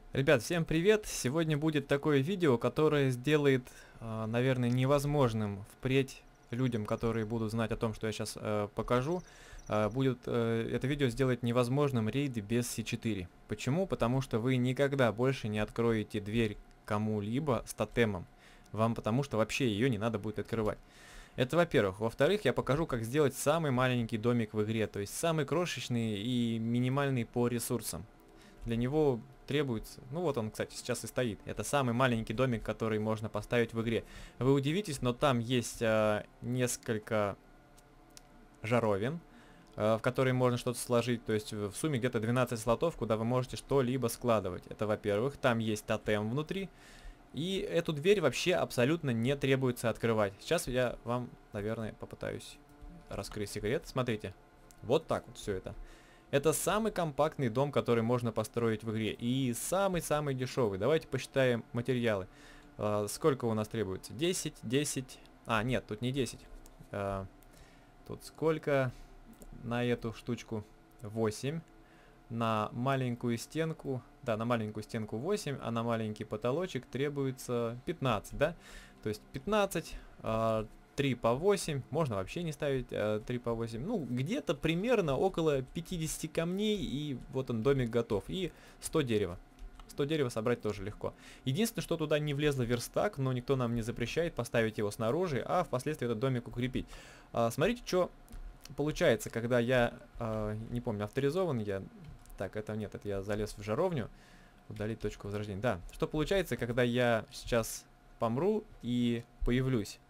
Ребят, всем привет! Сегодня будет такое видео, которое сделает, наверное, невозможным впредь людям, которые будут знать о том, что я сейчас покажу, это видео сделает невозможным рейды без C4. Почему? Потому что вы никогда больше не откроете дверь кому-либо с тотемом. Вам потому что вообще ее не надо будет открывать. Это во-первых. Во-вторых, я покажу, как сделать самый маленький домик в игре, то есть самый крошечный и минимальный по ресурсам. Для него требуется, ну вот он, кстати, сейчас и стоит. Это самый маленький домик, который можно поставить в игре. Вы удивитесь, но там есть несколько жаровин, в которые можно что-то сложить. То есть в сумме где-то 12 слотов, куда вы можете что-либо складывать. Это во-первых. Там есть тотем внутри. И эту дверь вообще абсолютно не требуется открывать. Сейчас я вам, наверное, попытаюсь раскрыть секрет. Смотрите. Вот так вот все это. Это самый компактный дом, который можно построить в игре. И самый-самый дешевый. Давайте посчитаем материалы. Сколько у нас требуется? 10, 10. А, нет, тут не 10. Тут сколько на эту штучку? 8. На маленькую стенку, да, на маленькую стенку 8, а на маленький потолочек требуется 15, да? То есть 15, 3 по 8, можно вообще не ставить 3 по 8. Ну, где-то примерно около 50 камней, и вот он, домик готов. И 100 дерева. 100 дерева собрать тоже легко. Единственное, что туда не влезло верстак, но никто нам не запрещает поставить его снаружи, а впоследствии этот домик укрепить. Смотрите, что получается, когда я, не помню, авторизован я... Так, это нет, это я залез в жаровню. Удалить точку возрождения. Да, что получается, когда я сейчас помру и появлюсь?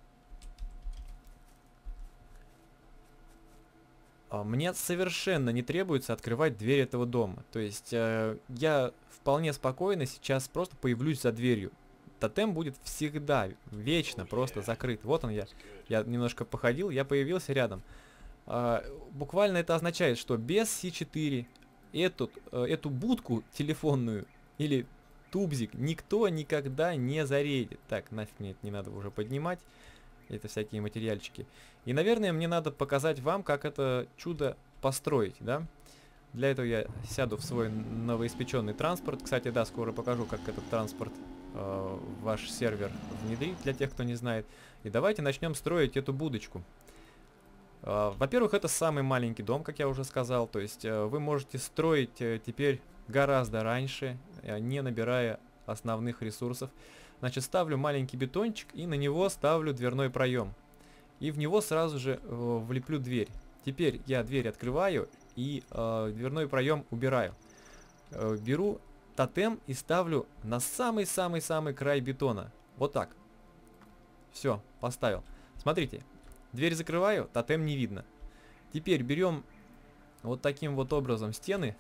Мне совершенно не требуется открывать дверь этого дома. То есть я вполне спокойно сейчас просто появлюсь за дверью. Тотем будет всегда, вечно просто закрыт. Вот он я. Я немножко походил, я появился рядом. Буквально это означает, что без C4 эту будку телефонную или тубзик никто никогда не зарейдит. Так, нафиг мне это не надо уже поднимать. Это всякие материальчики. И, наверное, мне надо показать вам, как это чудо построить, да? Для этого я сяду в свой новоиспеченный транспорт. Кстати, да, скоро покажу, как этот транспорт в ваш сервер внедрить, для тех, кто не знает. И давайте начнем строить эту будочку. Во-первых, это самый маленький дом, как я уже сказал. То есть вы можете строить теперь гораздо раньше, не набирая основных ресурсов. Значит, ставлю маленький бетончик и на него ставлю дверной проем. И в него сразу же влеплю дверь. Теперь я дверь открываю и дверной проем убираю. Беру тотем и ставлю на самый-самый-самый край бетона. Вот так. Все, поставил. Смотрите, дверь закрываю, тотем не видно. Теперь берем вот таким вот образом стены.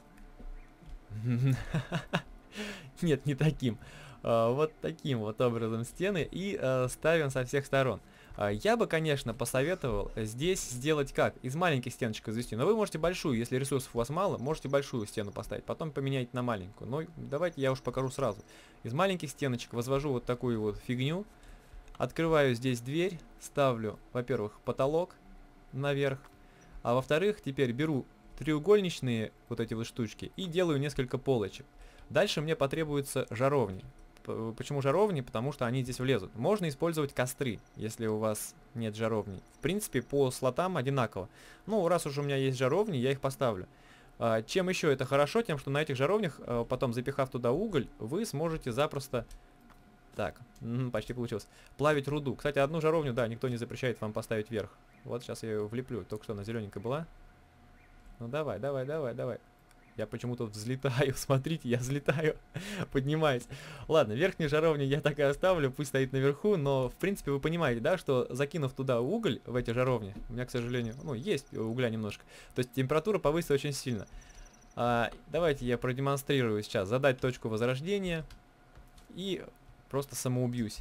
Нет, не таким. Вот таким вот образом стены и ставим со всех сторон. Я бы, конечно, посоветовал здесь сделать как? Из маленьких стеночек извести. Но вы можете большую, если ресурсов у вас мало, можете большую стену поставить. Потом поменяйте на маленькую. Но давайте я уж покажу сразу. Из маленьких стеночек возвожу вот такую вот фигню. Открываю здесь дверь. Ставлю, во-первых, потолок наверх. А во-вторых, теперь беру треугольничные вот эти вот штучки и делаю несколько полочек. Дальше мне потребуются жаровни. Почему жаровни? Потому что они здесь влезут. Можно использовать костры, если у вас нет жаровни. В принципе, по слотам одинаково. Ну, раз уж у меня есть жаровни, я их поставлю. Чем еще это хорошо? Тем, что на этих жаровнях, потом запихав туда уголь, вы сможете запросто... Так, почти получилось. Плавить руду. Кстати, одну жаровню, да, никто не запрещает вам поставить вверх. Вот сейчас я ее влеплю. Только что она зелененькая была. Ну давай, давай, давай, давай. Я почему-то взлетаю, смотрите, я взлетаю, поднимаюсь. Ладно, верхнюю жаровню я так и оставлю, пусть стоит наверху, но в принципе вы понимаете, да, что закинув туда уголь в эти жаровни, у меня, к сожалению, ну, есть угля немножко, то есть температура повысится очень сильно. Давайте я продемонстрирую сейчас, задать точку возрождения и просто самоубьюсь.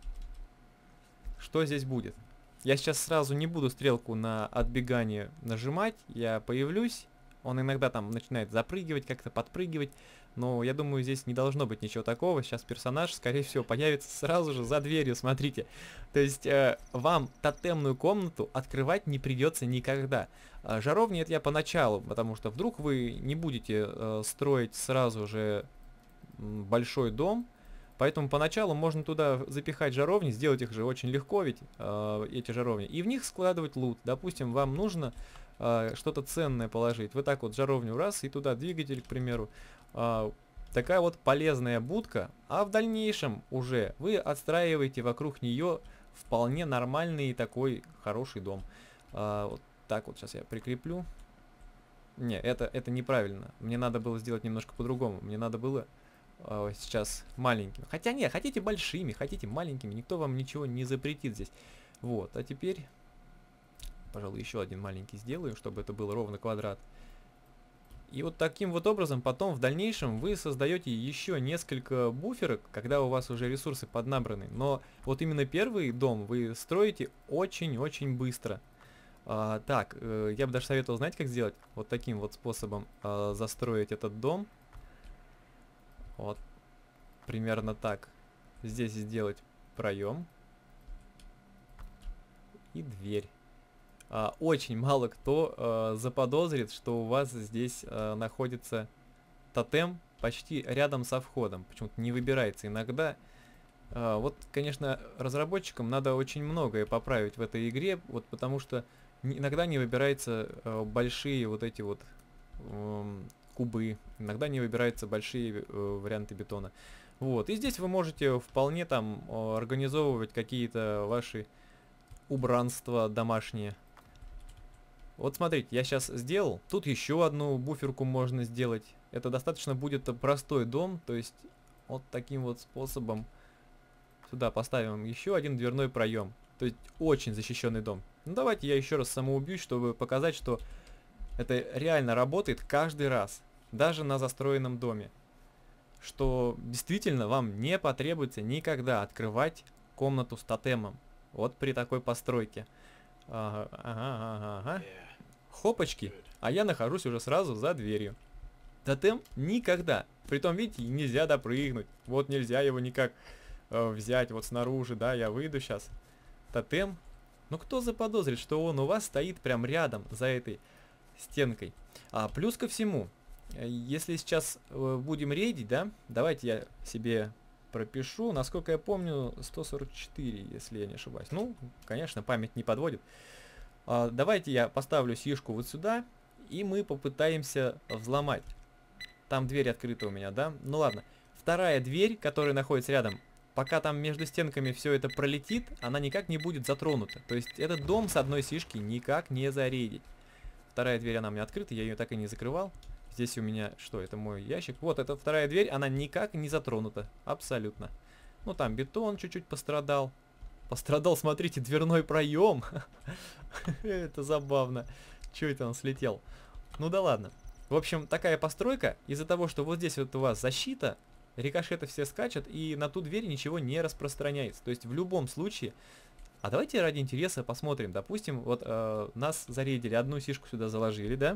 Что здесь будет? Я сейчас сразу не буду стрелку на отбегание нажимать, я появлюсь. Он иногда там начинает запрыгивать, как-то подпрыгивать. Но я думаю, здесь не должно быть ничего такого. Сейчас персонаж, скорее всего, появится сразу же за дверью, смотрите. То есть вам тотемную комнату открывать не придется никогда. Жаровни это я поначалу, потому что вдруг вы не будете строить сразу же большой дом, поэтому поначалу можно туда запихать жаровни, сделать их же очень легко ведь, эти жаровни, и в них складывать лут. Допустим, вам нужно что-то ценное положить. Вы так вот жаровню раз, и туда двигатель, к примеру. Такая вот полезная будка, а в дальнейшем уже вы отстраиваете вокруг нее вполне нормальный такой хороший дом. Вот так вот сейчас я прикреплю. Не, это неправильно. Мне надо было сделать немножко по-другому. Мне надо было сейчас маленькими. Хотя нет, хотите большими, хотите маленькими, никто вам ничего не запретит здесь. Вот, а теперь, пожалуй, еще один маленький сделаю, чтобы это был ровно квадрат. И вот таким вот образом потом в дальнейшем вы создаете еще несколько буферок, когда у вас уже ресурсы поднабраны. Но вот именно первый дом вы строите очень-очень быстро. Так, я бы даже советовал, знаете, как сделать? Вот таким вот способом застроить этот дом. Вот, примерно так. Здесь сделать проем. И дверь. Очень мало кто заподозрит, что у вас здесь находится тотем почти рядом со входом. Почему-то не выбирается иногда. Вот, конечно, разработчикам надо очень многое поправить в этой игре, вот потому что иногда не выбираются большие вот эти вот кубы, иногда не выбираются большие варианты бетона. Вот, и здесь вы можете вполне там организовывать какие-то ваши убранства домашние. Вот смотрите, я сейчас сделал. Тут еще одну буферку можно сделать. Это достаточно будет простой дом. То есть вот таким вот способом сюда поставим еще один дверной проем. То есть очень защищенный дом. Ну давайте я еще раз самоубьюсь, чтобы показать, что это реально работает каждый раз. Даже на застроенном доме. Что действительно вам не потребуется никогда открывать комнату с тотемом. Вот при такой постройке. Ага. Хопочки, а я нахожусь уже сразу за дверью. Тотем никогда. Притом, видите, нельзя допрыгнуть. Вот нельзя его никак взять вот снаружи, да, я выйду сейчас. Тотем. Ну кто заподозрит, что он у вас стоит прям рядом, за этой стенкой. Плюс ко всему, если сейчас будем рейдить, да, давайте я себе пропишу, насколько я помню, 144, если я не ошибаюсь. Ну, конечно, память не подводит. Давайте я поставлю сишку вот сюда, и мы попытаемся взломать. Там дверь открыта у меня, да? Ну ладно. Вторая дверь, которая находится рядом, пока там между стенками все это пролетит, она никак не будет затронута. То есть этот дом с одной сишки никак не зарейдить. Вторая дверь, она у меня открыта, я ее так и не закрывал. Здесь у меня, что, это мой ящик. Вот, это вторая дверь, она никак не затронута. Абсолютно. Ну, там бетон чуть-чуть пострадал. Пострадал, смотрите, дверной проем. Это забавно. Чё это он слетел? Ну да ладно. В общем, такая постройка. Из-за того, что вот здесь вот у вас защита, рикошеты все скачут, и на ту дверь ничего не распространяется. То есть в любом случае... А давайте ради интереса посмотрим. Допустим, вот нас зарейдили, одну сишку сюда заложили, да?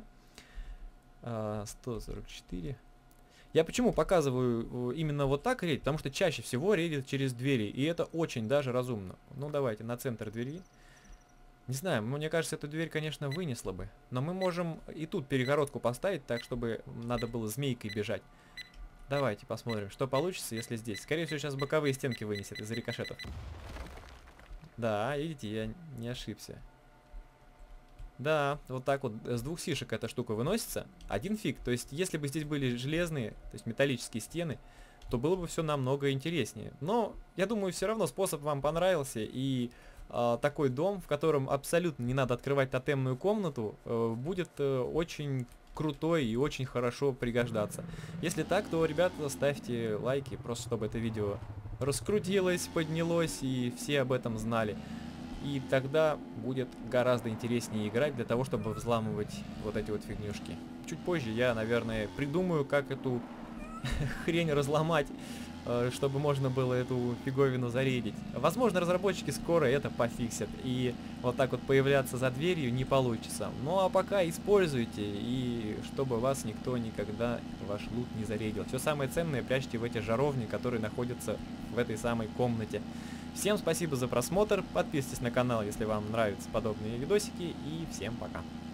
144. Я почему показываю именно вот так рейд? Потому что чаще всего рейдят через двери, и это очень даже разумно. Ну давайте на центр двери. Не знаю, мне кажется, эту дверь, конечно, вынесла бы. Но мы можем и тут перегородку поставить, так чтобы надо было змейкой бежать. Давайте посмотрим, что получится, если здесь. Скорее всего, сейчас боковые стенки вынесет из-за рикошетов. Да, видите, я не ошибся. Да, вот так вот с двух сишек эта штука выносится. Один фиг. То есть, если бы здесь были железные, то есть металлические стены, то было бы все намного интереснее. Но, я думаю, все равно способ вам понравился. И такой дом, в котором абсолютно не надо открывать тотемную комнату, будет очень крутой и очень хорошо пригождаться. Если так, то, ребята, ставьте лайки, просто чтобы это видео раскрутилось, поднялось и все об этом знали. И тогда будет гораздо интереснее играть для того, чтобы взламывать вот эти вот фигнюшки. Чуть позже я, наверное, придумаю, как эту хрень разломать, чтобы можно было эту фиговину зарейдить. Возможно, разработчики скоро это пофиксят, и вот так вот появляться за дверью не получится. Ну а пока используйте, и чтобы вас никто никогда ваш лут не зарейдил. Все самое ценное прячьте в эти жаровни, которые находятся в этой самой комнате. Всем спасибо за просмотр, подписывайтесь на канал, если вам нравятся подобные видосики, и всем пока.